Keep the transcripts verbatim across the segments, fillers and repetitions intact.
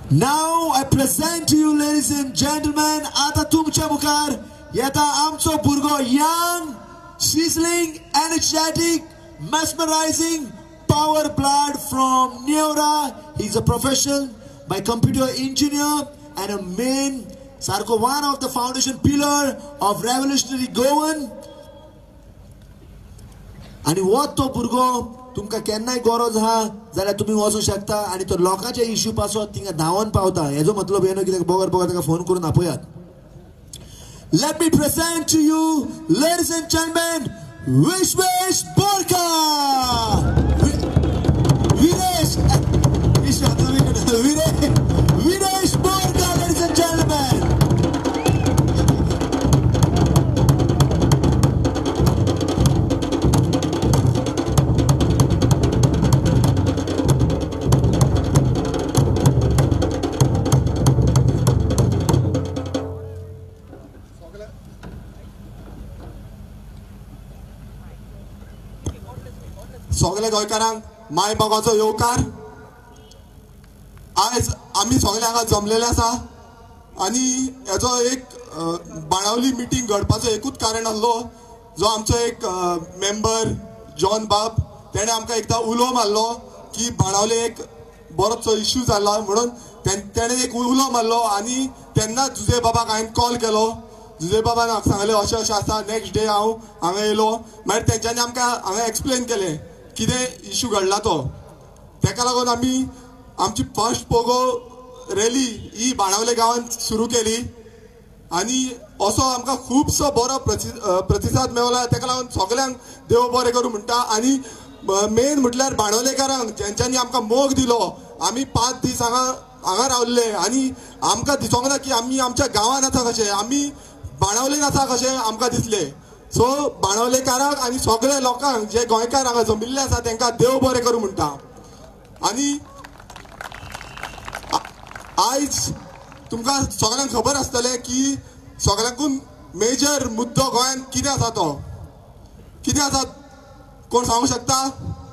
Now I present to you, ladies and gentlemen, आता तुमच्या मुखार येता आमचो भुरगो, young, sizzling, energetic, mesmerizing, power blood from Neura. He's a professional by computer engineer and a main Sarko, one of the foundation pillar of Revolutionary Goans. आणि what तो भुरगो तुमका केन्नाय गरज हा जाल्यार तुम्ही वचू शकता आणि तो लोकांचे इश्यू पासो तिंगा धांवन पावता. हेजो मतलब हे न्हू की बोगर बोगर ताका फोन करून आपयात. Let me present to you, ladies and gentlemen, Viresh Borkar. Viresh, Viresh Borkar, ladies and gentlemen. सगळे गोंयकारांक माय बाबाचो येवकार. आज आमी सगळे हांगा जमलेले आसा आनी हेजो एक बाणावली मिटींग घडपाचो एकूच कारण आसलो. जो आमचो एक मेंबर जॉन बाब तेणे आमकां एकदां उलो मारलो की बाणावले एक बरोचसो इश्यू जाल्लो म्हणून तेणे एक उलो मारलो आनी तेन्ना जुजे बाबाक हांवें कॉल केलो. जुजे बाबान म्हाका सांगलें अशें अशें आसा. नेक्स्ट डे हांव हांगा येयलो. मागीर तेंच्यांनी आमकां हांगा एक्सप्लेन केलें कितें इश्यू घडला तो. तेका लागून आमी आमची फर्स्ट पोगो रॅली ही बाणावले गांवांत सुरू केली आनी असो आमकां खुबसो बरो प्रतिसाद मेवला. तेका लागून सगळ्यांक देव बरें करूं म्हणटा. आनी मेन म्हटल्यार बाणावलेकारांक जेंच्यांनी आमकां मोग दिलो. आमी पांच दीस हांगा हांगा रावल्ले आनी आमकां दिसोंक ना की आमी आमच्या गांवांत आसा कशें, आमी बाणावलेन आसा कशें आमकां दिसलें. सो बाणावलेकारांक आनी सगळे लोकांक जे गोंयकार हांगा जमिल्ले आसा तांकां देव बरें करूं म्हणटा. आनी आयज तुमकां सगळ्यांक खबर आसतलें की सगळ्यांकून मेजर मुद्दो गोंयांत कितें आसा. तो कितें आसा कोण सांगूंक शकता?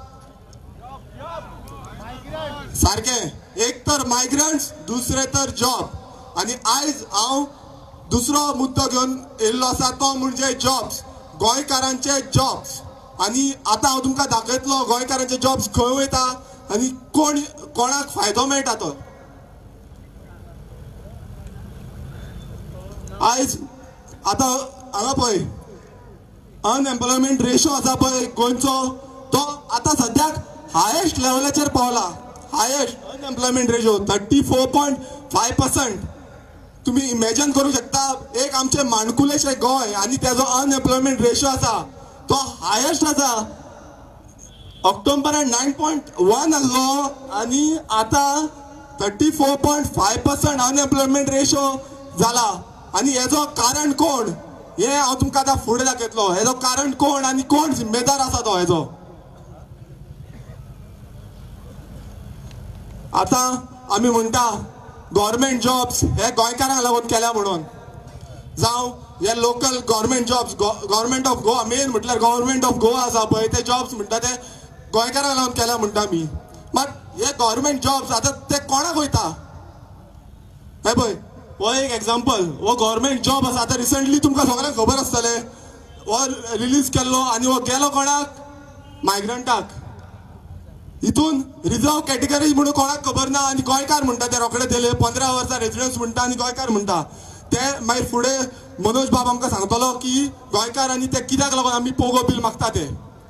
सारकें. एक तर मायग्रंट्स, दुसरे तर जॉब. आनी आयज हांव दुसरो मुद्दो घेवन येयल्लो आसा तो म्हणजे जॉब्स, गोंयकारांचे जॉब्स. आनी आतां हांव तुमकां दाखयतलो गोंयकारांचे जॉब्स खंय वयता आनी कोण कोणाक फायदो मेळटा तो. आयज आतां हांगा पळय अनएम्प्लॉयमेंट रेशो आसा पळय गोंयचो, तो आतां सद्याक हायेस्ट लेवलाचेर पावला. Highest unemployment ratio thirty four point five percent. तुम्ही इमॅजिन करू शकता एक आमचे माणकुलेशे गोंय आनी तेजो अनएम्प्लॉयमेंट रेशो आसा तो हायेस्ट आसा. ऑक्टोबरान नायन पॉयंट वन आसलो आनी आतां thirty four point five percent unemployment ratio जाला. आनी हेजो कारण कोण हे हांव तुमकां आतां फुडें दाखयतलो. हेजो कारण कोण आनी कोण जिम्मेदार आसा तो हेजो. आतां आमी म्हणटा गव्हर्मेंट जॉब्स हे गोंयकारांक लागून केल्या म्हणून, जावं हे local government jobs, government of Goa, main म्हटल्यार गव्हर्मेंट ऑफ गोवा आसा पळय ते जॉब्स म्हणटा ते गोंयकारांक लागून केल्या म्हणटा आमी. मात हे गव्हर्मेंट जॉब्स आतां ते कोणाक वयता? हे पळय हो एक एक्झाम्पल. हो गव्हर्मेंट जॉब आसा. आतां रिसंटली तुमकां सगळ्यांक खबर आसतलें हो रिलीज केल्लो आनी हो गेलो कोणाक? मायग्रंटाक. हितून रिजर्व कॅटेगरी म्हणून कोणाक खबर ना आनी गोंयकार म्हणटा ते रोखडे दिले. पंदरा वर्सां रेजिडन्स म्हणटा आनी गोंयकार म्हणटा ते. मागीर फुडें मनोज बाब आमकां सांगतलो की गोंयकार आनी ते कित्याक लागून आमी पोगो बील मागता ते.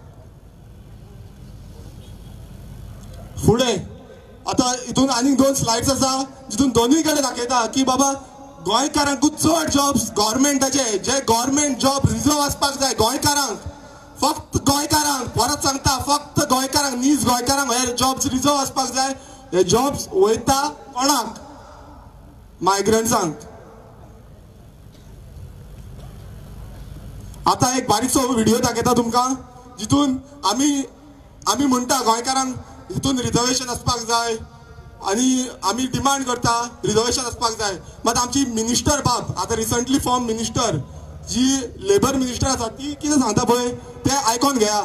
फुडें आतां हितून आनीक दोन स्लायड्स आसा जितून दोनूय कडेन दाखयता की बाबा गोंयकारांकूच चड जॉब्स गव्हर्मेंटाचे, जे गव्हर्मेंट जॉब रिजर्व आसपाक जाय गोंयकारांक, फक्त गोंयकारांक, परत सांगता फक्त गोंयकारांक, नीज गोंयकारांक हे जॉब्स रिजर्व आसपाक जाय. हे जॉब्स वयता कोणाक? मायग्रंट्सांक. आतां एक बारीकसो व्हिडिओ दाखयता तुमकां जितून आमी आमी म्हणटा गोंयकारांक हितून रिजर्वेशन आसपाक जाय आनी आमी डिमांड करता रिजर्वेशन आसपाक जाय. मात आमची मिनिस्टर बाब आतां रिसंटली फॉर्म मिनिस्टर जी लेबर मिनिस्टर आसा ती कितें सांगता पळय ते आयकोन घेया.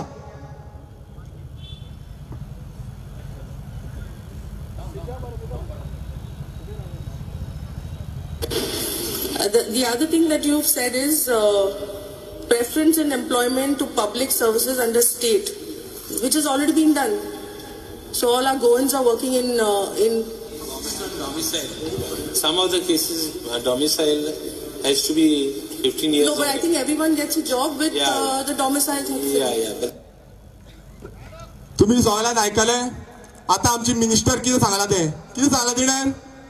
Uh, the, the other thing that you've said is uh, preference in employment to public services under state, which has already been done. So all our Goans are working in uh, in domicile. Some of the cases, uh, domicile has to be fifteen years. No, but I think everyone gets a job with yeah, uh, the domicile thing. Yeah, yeah. But तुम्ही सगळ्यांना ऐकले आता आमची minister किती सांगला ते किती सांगला तिणेन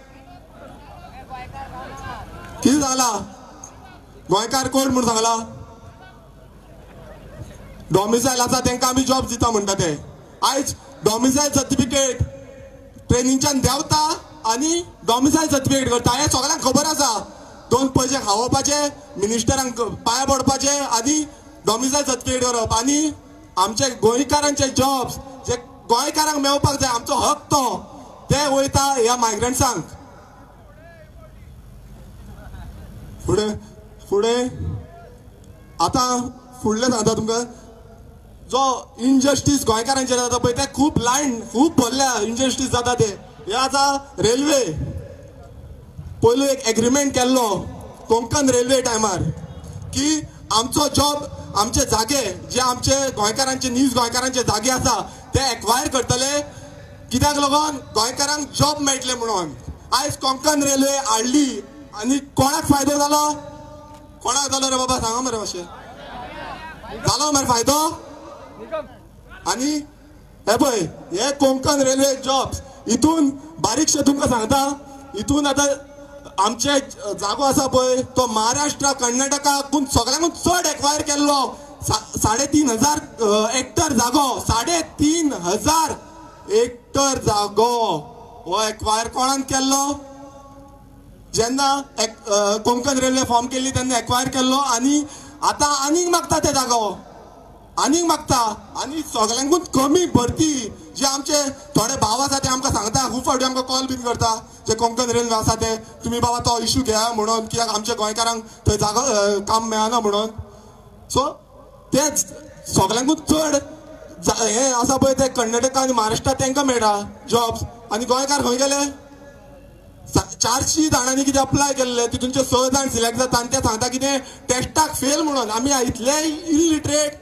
किती सांगला गोंयकार कोण म्हणून सांगला डॉमिसायल आसा तांकां आमी जॉब दिता म्हणटा ते आयज डॉमिसायल सर्टिफिकेट ट्रेनिंगच्यान देंवता आनी डॉमिसायल सर्टिफिकेट करता हे सगळ्यांक खबर आसा दोन पयशे खावपाचे मिनिस्टरांक पांय पडपाचे आनी डॉमिसायल सर्टिफिकेट करप आनी आमचे गोंयकारांचे जॉब्स जे गोंयकारांक मेळपाक जाय आमचो हक तो ते वयता ह्या मायग्रंट्सांक फुडें फुडें आतां फुडलें सांगता तुमकां जो इनजस्टीस गोंयकारांचेर जाता पळय ते खूब लायन खूब भरल्या इनजस्टीस जाता ते हे आसा रेल्वे पयलू एक एग्रीमेंट केल्लो कोंकण रेल्वे टायमार की आमचो जॉब आमचे जागे जे आमचे गोंयकारांचे नीज गोंयकारांचे जागे आसा ते एक्वायर करतले कित्याक लागून गोंयकारांक जॉब मेळटले म्हणून आयज कोंकण रेल्वे हाडली आनी कोणाक फायदो जालो कोणाक जालो रे बाबा सांगा मरे मातशें जालो मरे फायदो आनी हे पळय हे कोंकण रेल्वे जॉब्स हितून बारीकशे तुमकां सांगता हितून आतां आमचे जागो आसा पळय तो महाराष्ट्र कर्नाटकाकून सगळ्यांकून चड एक्वायर केल्लो साडे तीन हजार हेक्टर जागो साडे तीन हजार हेक्टर जागो हो एक्वायर कोणान केल्लो जेन्ना कोंकण रेल्वे फॉर्म केल्ली तेन्ना एक्वायर केल्लो आनी आतां आनीक मागता ते जागो आनीक मागता आनी सगळ्यांकून कमी भरती जे आमचे थोडे भाव आसा ते आमकां सांगता खूब फावटी आमकां कॉल बीन करता जे कोंकण रेल्वे आसा ते तुमी बाबा तो इशू घेया म्हणून कित्याक आमच्या गोंयकारांक थंय जागो काम मेळना म्हणून सो तेच सगळ्यांकून चड हे आसा पळय ते कर्नाटका आनी महाराष्ट्रा तांकां मेळटा जॉब्स आनी गोंयकार खंय गेले चारशी जाणांनी कितें अप्लाय केल्ले तितूनचे स जाण सिलेक्ट जाता आनी ते सांगता कितें टेस्टाक फेल म्हणून आमी इतले इलिटरेट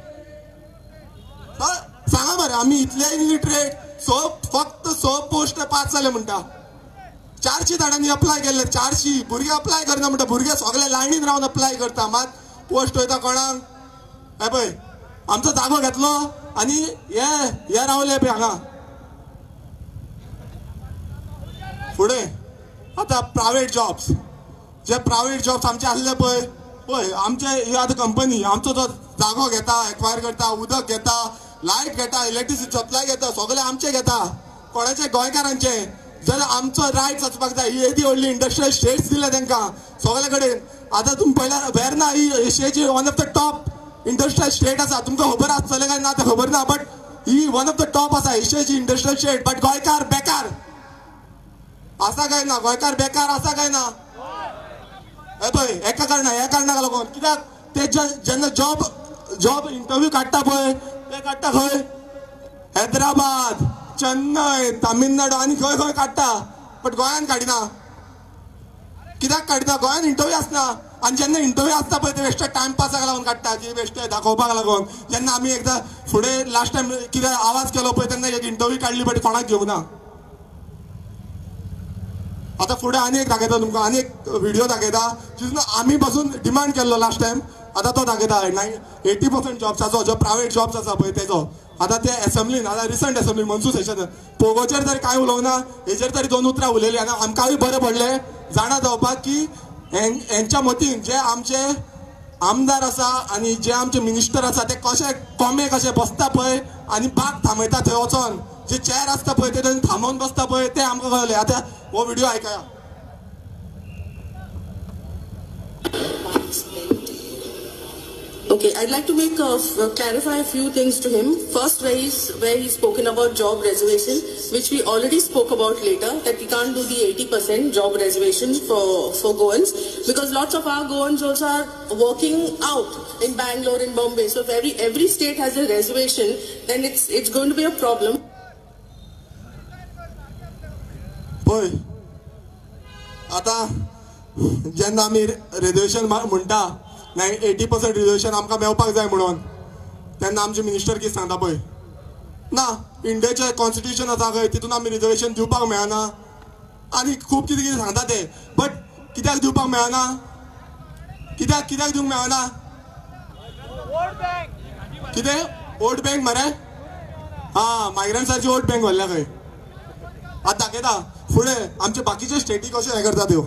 सांगा मरे आमी इतले इलिटरेट स फक्त स पोस्ट पास जाले म्हणटा चारशी जाणांनी अप्लाय केल्ले चारशी भुरगे अप्लाय करना म्हणटा भुरगे सगळे लायनीन रावन अप्लाय करता मात पोस्ट वयता कोणाक हे पळय आमचो जागो घेतलो आनी हे हे रावले पळय हांगा फुडें आतां प्रायवेट जॉब्स जे प्रायवेट जॉब्स आमचे आसले पळय पळय आमचे ही आतां कंपनी आमचो जो जागो घेता एक्वायर करता उदक घेता लायट घेता इलेक्ट्रिसिटी सप्लाय घेता सगळे आमचे घेता कोणाचे गोंयकारांचे जाल्यार आमचो रायट्स आसपाक जाय ही येदी व्हडली इंडस्ट्रियल स्टेट्स दिले तांकां सगळे कडेन आतां तुमी पयल्या वेर्ना ही एशियेची one of the top industrial state आसा तुमकां खबर आसतलें काय ना तें खबर ना बट ही वन ऑफ द टॉप आसा एशियेची इंडस्ट्रियल स्टेट बट गोंयकार बेकार आसा काय ना गोंयकार बेकार आसा काय ना हे पळय हेका कारणां ह्या कारणाक लागून कित्याक ते जेन्ना जॉब जॉब इंटरव्यू काडटा पळय ते काडटा खंय हैदराबाद चेन्नय तामिळनाडू आनी खंय खंय काडटा बट गोंयान काडिना कित्याक काडिना गोंयान इंटरव्यू आसना आनी जेन्ना इंटरव्यू आसता पळय ते बेश्टे टायमपासाक लागून काडटा की बेश्टे दाखोवपाक लागून जेन्ना आमी एकदां फुडें लास्ट टायम कितें आवाज केलो पळय तेन्ना एक इंटरव्यू काडली बट कोणाक घेवना आता फुडें आनी एक दाखयता तुमकां आनी एक व्हिडिओ दाखयता जितून आमी पासून डिमांड केल्लो लास्ट टायम आतां तो दाखयता नायन एटी पर्संट जॉब्साचो जो प्रायवेट जॉब्स आसा पळय तेजो आतां ते एसेंब्लीन आतां रिसंट एसेंब्लीन मनसू सेशन पोगोचेर तरी कांय उलोवंक ना हेचेर तरी दोन उतरां उलयलीं आनी आमकांय बरें पडलें जाणा जावपाक की हेंच्या मतीन जे आमचे आमदार आसा आनी जे आमचे मिनिस्टर आसा ते कशे कोमे कशे बसता पळय आनी बाग थांबयता थंय वचोन जे चेअर आसता पळय ते थंय थांबोवन बसता पळय ते आमकां कळलें आतां वो व्हिडिओ आयकया Okay, I'd like to make a, uh, clarify a few things to him. First, where he's where he's spoken about job reservation, which we already spoke about later, that we can't do the eighty percent job reservation for for Goans because lots of our Goans also are working out in Bangalore, in Bombay. So if every every state has a reservation, then it's it's going to be a problem. Boy, आता जेन्ना आमी reservation म्हणटा नाही eighty percent reservation आमकां मेवपाक जाय म्हणून तेन्ना आमचे मिनिस्टर कितें सांगता पळय ना इंडियाचें कॉन्स्टिट्यूशन आसा खंय तितून आमी रिजर्वेशन दिवपाक मेळना आनी खूब कितें कितें सांगता ते बट कित्याक दिवपाक मेळना कित्याक कित्याक दिवंक मेळना कितें वोट बँक मरे हा मायग्रंट्सांची वोट बँक व्हरल्या खंय आतां दाखयता फुडें आमचे बाकीचे स्टेटी कशे हे करता त्यो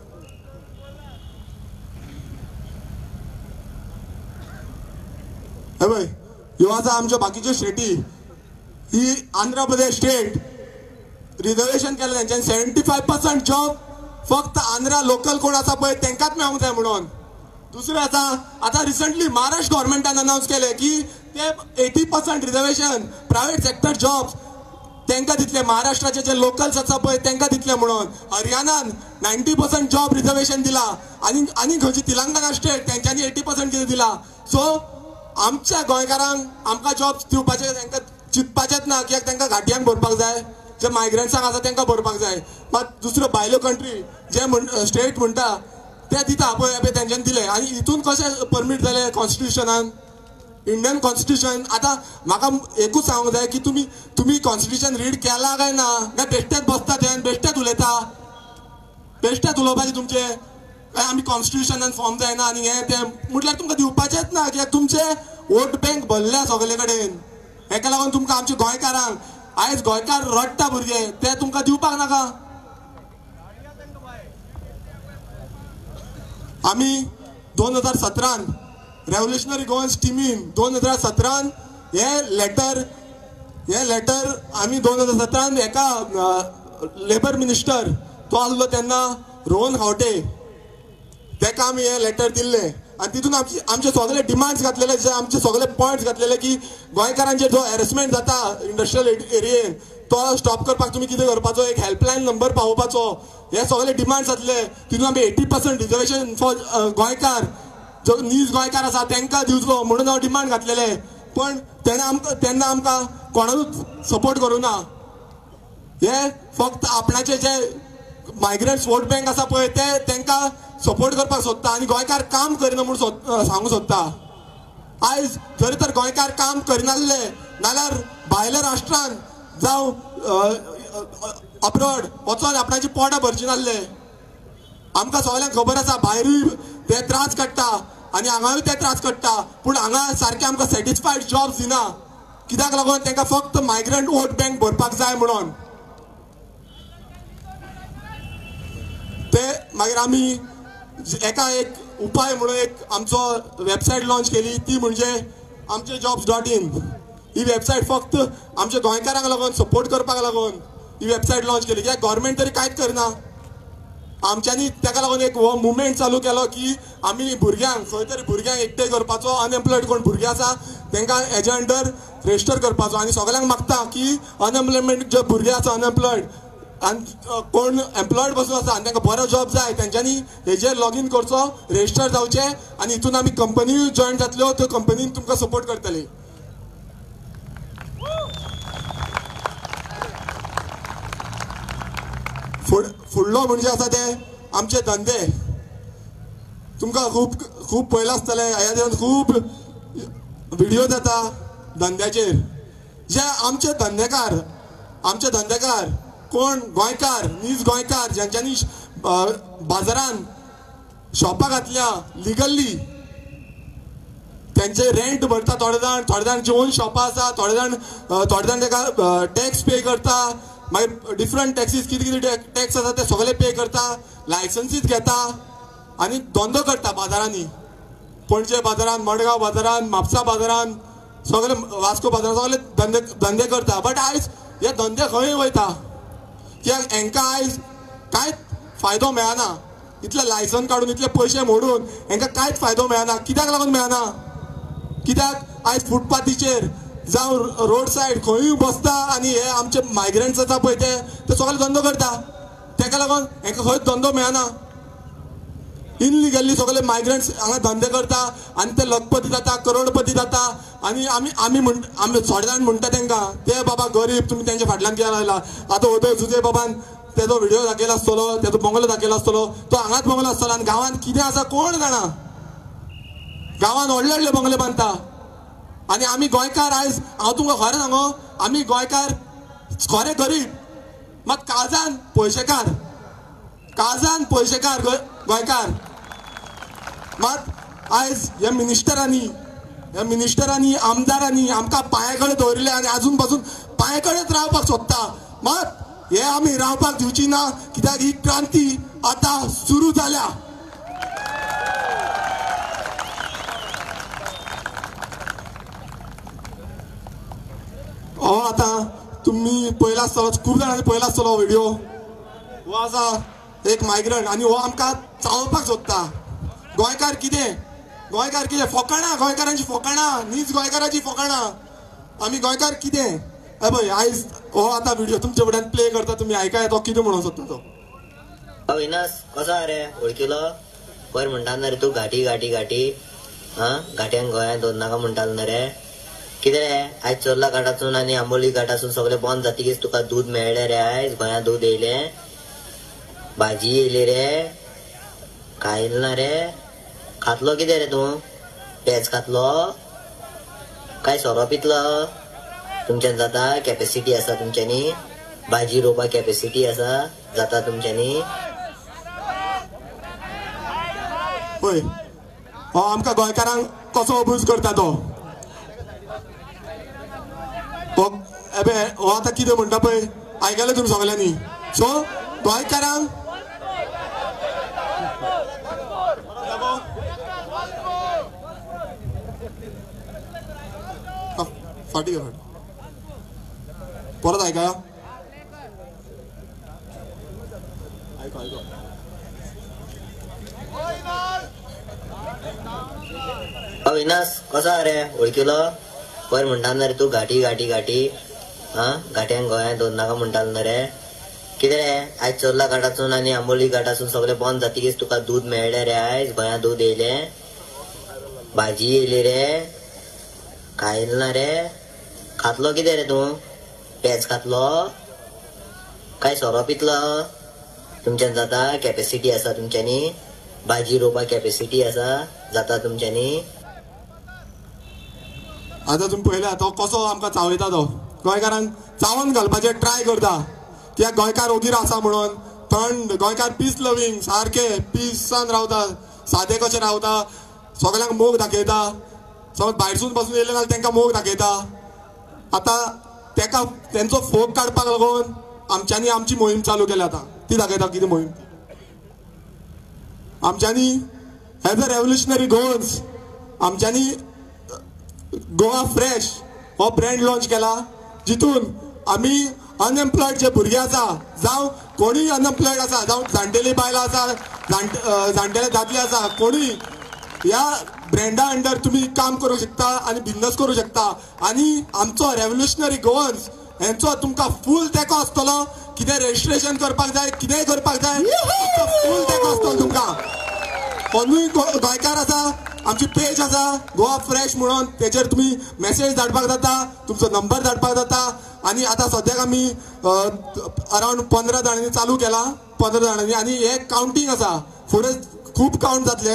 हे पळय ह्यो आसा आमच्यो बाकीच्यो स्टेटी ही आंध्र प्रदेश स्टेट रिजर्वेशन केलें तेंच्यानी सेव्हन्टी फायव पर्सेंट जॉब फक्त आंध्रा लोकल कोण आसा पळय तेंकाच मेळोंक जाय म्हणून दुसरें आसा आतां रिसंटली महाराष्ट्र गव्हर्मेंटान अनाउन्स केलें की ते eighty percent reservation private sector jobs तेंकां दितले महाराष्ट्राचे जे लोकल्स आसा पळय तेंकां दितले म्हणून हरियाणान नायन्टी पर्सेंट जॉब रिजर्वेशन दिला आनी आनी खंयची तेलंगणा स्टेट तेंच्यांनी एटी पर्सेंट कितें दिला सो आमच्या गोंयकारांक आमकां जॉब दिवपाचे तांकां चिंतपाचेंच ना कित्याक तांकां घाटयांक भरपाक जाय जे मायग्रंट्सांक आसा तांकां भरपाक जाय मात दुसऱ्यो भायल्यो कंट्री जे म्हण स्टेट म्हणटा ते दिता पळय पळय तेंच्यांनी दिले आनी हितून कशें परमीट जालें कॉन्स्टिट्यूशनान इंडियन कॉन्स्टिट्यूशन आतां म्हाका एकूच सांगूंक जाय की तुमी तुमी कॉन्स्टिट्यूशन रीड केला काय ना काय बेश्टेच बसता थंय बेश्टेच उलयता बेश्टेच उलोवपाचें तुमचें काय आमी कॉन्स्टिट्यूशनान फॉर्म जायना आनी हें तें म्हटल्यार तुमकां दिवपाचेंच ना कित्याक तुमचे वोट बँक भरल्या सगळे कडेन हेका लागून तुमकां आमच्या गोंयकारांक आयज गोंयकार रडटा भुरगे ते तुमकां दिवपाक नाका आमी दोन हजार सतरान रेव्होल्युशनरी गोवन्स टिमीन दोन हजार सतरान हे लेटर हे लेटर आमी दोन हजार सतरान हेका लेबर मिनिस्टर तो आसलो तेन्ना रोहन खावटे तेका आमी हे लेटर दिल्ले आनी तितून आमचे आमचे सगळे डिमांड्स घातलेले जे आमचे सगळे पॉयंट्स घातलेले की गोंयकारांचे जो हॅरेसमेंट जाता इंडस्ट्रियल एरियेन तो स्टॉप करपाक तुमी कितें करपाचो एक हेल्पलायन नंबर पावोवपाचो हे सगळे डिमांड्स घातले तितून आमी एटी पर्सेंट रिजर्वेशन फॉर गोंयकार जो नीज गोंयकार आसा तांकां दिवचो म्हणून हांव डिमांड घातलेले पण तेणें आमकां तेन्ना आमकां कोणाकूच सपोर्ट करूं ना हे फक्त आपणाचे जे मायग्रंट्स वोट बँक आसा पळय ते तांकां सपोर्ट करपाक सोदता आनी गोंयकार काम करिना म्हूण सोद सांगूंक सोदता आयज जरी तर गोंयकार काम करिनासले नाल्यार भायल्या राष्ट्रान जावं अब्रॉड वचोन आपणाची पोटां भरची नासले आमकां सगळ्यांक खबर आसा भायरूय ते त्रास काडटा आनी हांगाय ते त्रास काडटा पूण हांगा सारके आमकां सॅटिस्फायड जॉब्स दिना कित्याक लागून तांकां फक्त मायग्रंट वोट बँक भरपाक जाय म्हणून ते मागीर आमी एका एक उपाय म्हणून एक आमचो वेबसायट लॉन्च केली ती म्हणजे आमचे जॉब्स डॉट इन ही वेबसायट फक्त आमच्या गोंयकारांक लागून सपोर्ट करपाक लागून ही वेबसायट लॉन्च केली कित्याक गव्हर्मेंट तरी कांयच करना आमच्यांनी ताका लागून एक हो मुवमेंट चालू केलो की आमी भुरग्यांक खंय तरी भुरग्यांक एकठांय करपाचो अनएम्प्लॉयड कोण भुरगे आसा तांकां हेजे अंडर रजिस्टर करपाचो आनी सगळ्यांक मागता की अनएम्प्लॉयमेंट जे भुरगे आसा अनएम्प्लॉयड आनी कोण एम्प्लॉयड बसून आसा आनी तांकां बरो जॉब जाय तेंच्यांनी हेजेर लॉगीन करचो रजिस्टर जावचें आनी हितून आमी कंपनीय जॉयन जातल्यो त्यो कंपनीन तुमकां सपोर्ट करतली फुडलो म्हणजे आसा ते आमचे धंदे तुमकां खूब खूब पळयलां आसतलें ह्या दिसान खूब व्हिडिओ जाता धंद्याचेर जे आमचे धंदेकार आमचे धंदेकार कोण गोंयकार नीज गोंयकार ज्यांच्यांनी बाजारान शॉपां घातल्या लिगल्ली त्यांचे रेंट भरता थोडे जाण थोडे जाणांची ओन शॉपां आसा थोडे जाण थोडे जाण ताका टॅक्स पे करता मागीर डिफरंट टॅक्सीस कितें कितें टॅक्स आसा ते सगळे पे करता लायसन्सीस घेता आनी धंदो करता बाजारांनी पणजे बाजारान मडगांव बाजारान म्हापसा बाजारान सगळे वास्को बाजारान सगळे धंदे धंदे करता बट आयज हे धंदे खंय वयता कित्याक हांकां आयज कांयच फायदो मेळना इतले लायसन काडून इतले पयशे मोडून हांकां कांयच फायदो मेळना कित्याक लागून मेळना कित्याक आयज फुटपाथीचेर जावं रोड सायड खंयूय बसता आनी हे आमचे मायग्रंट्स आसा पळय ते ते सगळे धंदो करता ताका लागून हांकां खंयच धंदो मेळना इनलिगली सगळे मायग्रंट्स हांगा धंदे करता आनी ते लखपती जाता करोडपती जाता आनी आमी आमी म्हण आमी थोडे जाण म्हणटा तांकां ते बाबा गरीब तुमी तेंच्या फाटल्यान कित्याक लायला आतां ओदय सुजय बाबान तेजो व्हिडिओ दाखयलो आसतलो, तेजो बंगलो दाखयलो आसतलो, तो हांगाच बंगलो आसतलो आनी गांवांत कितें आसा कोण जाणा. गांवांत व्हडले व्हडले बंगले बांदता आनी आमी गोंयकार आयज हांव तुमकां खरें सांगो आमी गोंयकार खरे गरीब मात काळजान पयशेकार काळजान पयशेकार गोंयकार. मात आयज ह्या मिनिस्टरांनी ह्या मिनिस्टरांनी आमदारांनी आमकां पांया कडेन दवरिल्ले आनी आजून पासून पांया कडेच रावपाक सोदता. मात हे आमी रावपाक दिवची ना कित्याक ही क्रांती आतां सुरू जाल्या. हो आतां तुम्ही पयला आसतलो खूब जाणांनी पयला आसतलो व्हिडिओ. हो आसा एक मायग्रंट आनी हो आमकां चावोवपाक सोदता. गोंयकार कितें गोंयकार कितें फकाणां गोंयकारांची फकाणां नीज गोंयकारांची फकाणां. आमी गोंयकार कितें हे पळय आयज हो आतां व्हिडिओ तुमचे फुड्यान प्ले करता तुमी आयकाय तो कितें म्हणून सोदता तो. अविनाश कसो आहा रे वळखिलो बरें म्हणटा रे तूं घाटी घाटी घाटी हा घाट्यांक गोंयांत दवरनाका म्हणटालो न्ही रे. कितें रे आयज चोरला घाटासून आनी आंबोली घाटासून सगळें बंद जातकीच तुका दूध मेळ्ळें रे. आयज गोंयांत दूध येयलें भाजी येयली रे काय येयलें ना रे. खातलो कितें रे तूं पेज खातलो काय सोरो पितलो. तुमच्यान जाता कॅपेसिटी आसा तुमच्यांनी भाजी रोवपाक कॅपेसिटी आसा जाता तुमच्यांनी. पळय हो आमकां गोंयकारांक कसो अबूज करता तो. हो आतां कितें म्हणटा पळय आयकलें तुमी सगल्यांनी. सो गोंयकारांक फाटी घे परत आयकया आयको आयको. अविनाश कसो आहा रे वळखिलो बरें म्हणटा रे तूं घाटी घाटी घाटी हा घाट्यांक गोंयांत दवरनाका म्हणटालो न्ही रे. कितें रे आयज चोरला घाटासून आनी आंबोली घाटासून सगळें बंद जातकीच तुका दूध मेळ्ळें रे. आयज गोंयांत दूध येयलें भाजी येयली रे काय येयलें ना रे. खातलो कितें रे तूं पेज खातलो काय सोरो पितलो. तुमच्यान जाता कॅपेसिटी आसा तुमच्यांनी भाजी रोवपाक कॅपेसिटी आसा जाता तुमच्यांनी. आतां तुमी पळयला तो कसो आमकां चावयता तो. गोंयकारांक चावोन घालपाचें ट्राय करता कित्याक गोंयकार ओगीर आसा म्हणून. थंड गोंयकार पीस लवींग सारके पीसान रावता सादे कशें रावता सगल्यांक मोग दाखयता. समज भायरसून पासून येयले जाल्यार तांकां मोग दाखयता. आतां ताका तेंचो फोग काडपाक लागून आमच्यांनी आमची मोहीम चालू केल्या. आतां ती दाखयता कितें मोहीम आमच्यांनी एज अ रेव्होल्युशनरी गोन्स आमच्यांनी गोवा फ्रेश हो ब्रँड लॉन्च केला जितून आमी अनएम्प्लॉयड जे भुरगे आसा जावं कोणीय अनएम्प्लॉयड आसा जावं जाणटेली बायलां आसा जाणटे जाणटेले दादले आसा कोणीय ह्या ब्रँडा अंडर तुमी काम करूं शकता आनी बिझनस करूं शकता. आनी आमचो रेव्होल्युशनरी गोवन्स हेंचो तुमकां फूल तेंको आसतलो. कितें रजिस्ट्रेशन करपाक जाय कितेंय करपाक जाय फूल तेंको आसतलो तुमकां. कोणूय गोंयकार आसा आमची पेज आसा गोवा फ्रेश म्हणून तेचेर तुमी मेसेज धाडपाक जाता तुमचो नंबर धाडपाक जाता. आनी आतां सद्याक आमी अरावंड पंदरा जाणांनी चालू केला पंदरा जाणांनी आनी हे कावंटींग आसा फुडें खूब कावंट जातले.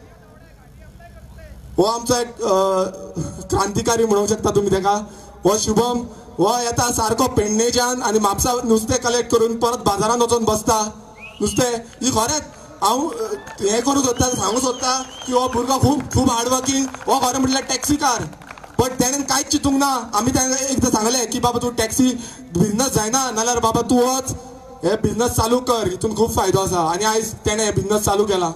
हो आमचो एक क्रांतिकारी म्हणूंक शकता तुमी ताका. हो शुभम हो येता सारको पेडणेच्यान आनी म्हापसा नुस्तें कलेक्ट करून परत बाजारांत वचून बसता नुस्तें. ही खरेंच हांव हें करूं सोदता सांगूं सोदता की हो भुरगो खूब खूब हार्डवर्कींग. हो खरें म्हटल्यार टॅक्सी कार बट तेणेन कांयच चिंतूंक ना. आमी तांकां एकदां सांगलें की बाबा तूं टॅक्सी बिझनस जायना नाल्यार बाबा तूं वच हे बिझनस चालू कर हितून खूब फायदो आसा. आनी आयज तेणें हे बिझनस चालू केला.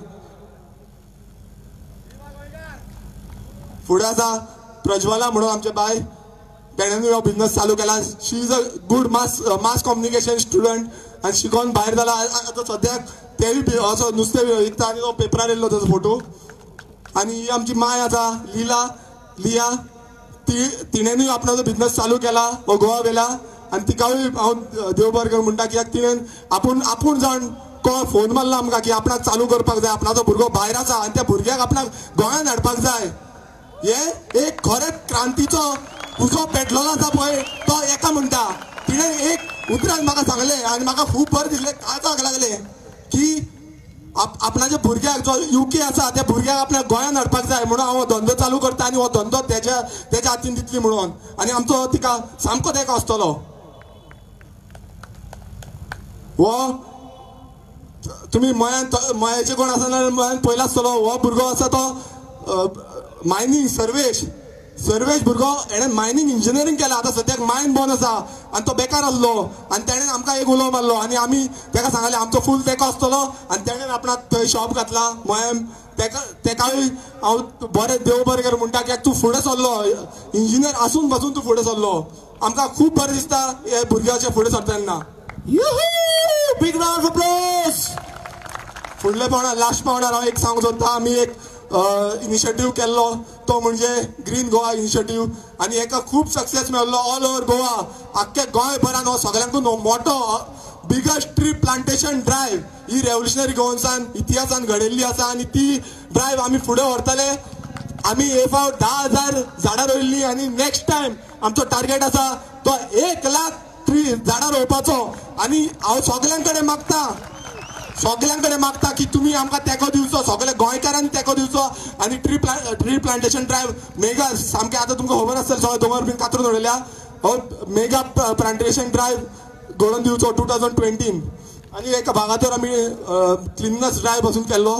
फुडें आसा प्रज्वला म्हणून आमचे बाय तेणेनूय हो बिझनस चालू केला. She is a good mass mass communication student आनी शिकोवन भायर जाला. आतां सद्याक तेवूय बी असो नुस्तें विकता आनी तो पेपरार येयल्लो ताजो फोटो. आनी ही आमची माय आसा लिला लिया ती तिणेनूय आपणाचो बिझनस चालू केला हो गोवा वेला. आनी तिकाय हांव देव बरें करूं म्हणटा कित्याक तिणेन आपूण आपूण जावन कॉल फोन मारला आमकां की आपणाक चालू करपाक जाय. आपणाचो भुरगो भायर आसा आनी त्या भुरग्याक आपणाक गोंयांत हाडपाक जाय. हे एक खरेंच क्रांतीचो उजो पेटलेलो आसा पळय तो एका म्हणटा. तिणें एक उतरान म्हाका सांगले आनी म्हाका खूब बरें दिसलें. काय सांगूंक लागले की आपणाच्या भुरग्याक जो युके आसा त्या भुरग्याक आपल्या गोंयांत हाडपाक जाय म्हणून हांव हो धंदो चालू करता आनी हो धंदो तेज्या तेज्या हातीन दितली म्हणून. आनी आमचो तिका सामको तेंको आसतलो. हो तुमी मयान मयाचे कोण आसा जाल्यार मयान पयलो आसतलो. हो भुरगो आसा तो मायनींग सर्वेश सर्वेश भुरगो हेणें मायनींग इंजिनियरींग केला. आतां सद्याक मायन बंद आसा आनी तो बेकार आसलो आनी तेणें आमकां एक उलो मारलो आनी आमी तेका सांगलें आमचो फूल तेको आसतलो आनी तेणें आपणाक थंय शॉप घातला मयान. तेका तेकाय हांव बरें देव बरें कर म्हणटा कित्याक तूं फुडें सरलो इंजिनियर आसून पासून तूं फुडें सरलो. आमकां खूब बरें दिसता हे भुरग्याचे फुडें सरता तेन्ना. Big round of applause. फुडले पावणार लास्ट पावणार हांव एक सांगूंक सोदता. आमी एक इनिशिएटीव केल्लो तो म्हणजे ग्रीन गोवा इनिशिएटीव आनी हेका खूब सक्सेस मेळ्ळो ऑल ओवर गोवा. आख्ख्या गोंयभरान हो सगळ्यांकून मोठो बिगस्ट ट्री प्लांटेशन ड्रायव्ह ही रेव्होल्युशनरी गोवन्सान इतिहासान घडयल्ली आसा आनी ती ड्रायव्ह आमी फुडें व्हरतले. आमी हे फावट धा हजार झाडां रोयल्ली आनी नेक्स्ट टायम आमचो टार्गेट आसा तो एक लाख ट्री झाडां रोवपाचो. आनी हांव सगळ्यां कडेन मागता सगळ्यां कडेन मागता की तुमी आमकां तेको दिवचो. सगळे गोंयकारांनी तेको दिवचो आनी ट्री प्ला ट्री प्लांटेशन ड्रायव्ह मेगा सामकें आतां तुमकां खबर आसतलें सगळे दोंगर बीन कातरून उडयल्या. हो मेगा प्लांटेशन ड्रायव्ह घडोवन दिवचो टू थावजंड ट्वेंटीन. आनी एका भागाचेर आमी क्लिननेस ड्रायव्ह पासून केल्लो.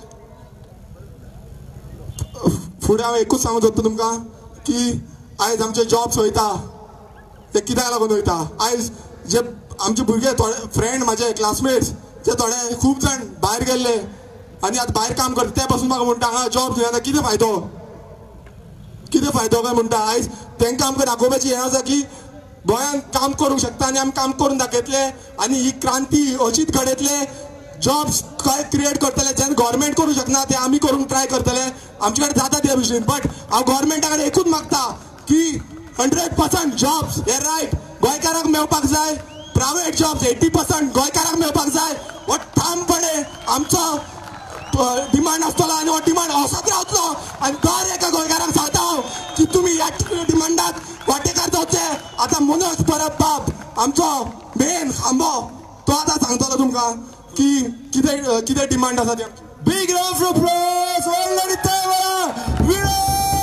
फुडें हांव एकूच सांगूंक सोदता तुमकां की आयज आमचे जॉब्स वयता ते कित्याक लागून वयता. आयज जे आमचे भुरगे थोडे फ्रेंड म्हाजे क्लासमेट्स ते थोडे खूब जाण भायर गेल्ले आनी आतां भायर काम करता ते पासून म्हाका म्हणटा हांगा जॉब दिना कितें फायदो कितें फायदो काय म्हणटा. आयज तांकां आमकां दाखोवपाची हें आसा की गोंयांत काम करूंक शकता आनी आमी काम करून दाखयतले आनी ही क्रांती अशीच घडयतले. जॉब्स काय क्रिएट करतले जेन्ना गव्हर्मेंट करूंक शकना ते आमी करूंक ट्राय करतले. आमचे कडेन जाता ते भशेन. बट हांव गव्हर्मेंटा कडेन एकूच मागता की हंड्रेड पर्संट जॉब्स हे रायट गोंयकारांक मेळपाक जाय. प्रायवेट जॉब्स एटी पर्संट गोंयकारांक मेळपाक जाय. हो ठामपणे आमचो डिमांड आसतलो आनी हो डिमांड असोच रावतलो. आनी दर एका गोंयकारांक सांगता हांव की तुमी ह्या डिमांडाक वांटेकार जावचे. आतां मनोज परब बाब आमचो मेन खांबो तो आतां सांगतलो तुमकां की कितें कितें डिमांड आसा ती. Big round of applause. Already तयार विरेश.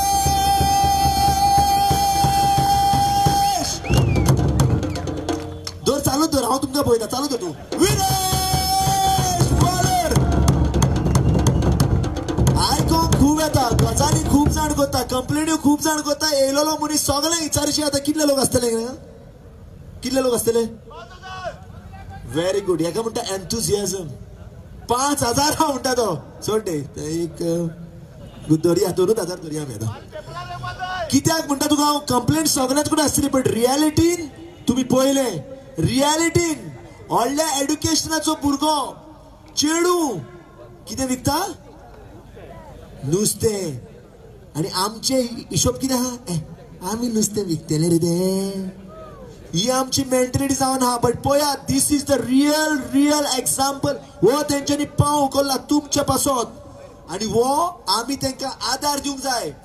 दर चालू दर हांव तुमकां पळयता चालू दर तूं. विरेश बॉलर आयकोंक खूब येता गजाली खूब जाण करता कंप्लेन्यो खूब जाण करता. येयलोलो मनीस सगळ्यांक विचारशी आतां कितले लोक आसतले कितले लोक आसतले. Very good. हेका म्हणटा एन्थुजियाझम. पांच हजार हा म्हणटा तो चड एक धरया दोनूच हजार धरया आमी आतां. कित्याक म्हणटा तुका हांव कंप्लेंट सगळ्यांच कडेन आसतली बट रियलिटीन तुमी पळयले रियलिटीन व्हडल्या एड्युकेशनाचो भुरगो चेडू कितें विकता नुस्तें. आनी आमचे हिशोब कितें आहा आमी नुस्तें विकतले रे ते. ही आमची मेंटेलिटी जावन आहा. बट पळयात this is the real real example. हो तेंच्यांनी पाव उखल्ला तुमच्या पासत आनी हो आमी तांकां आदार दिवंक जाय.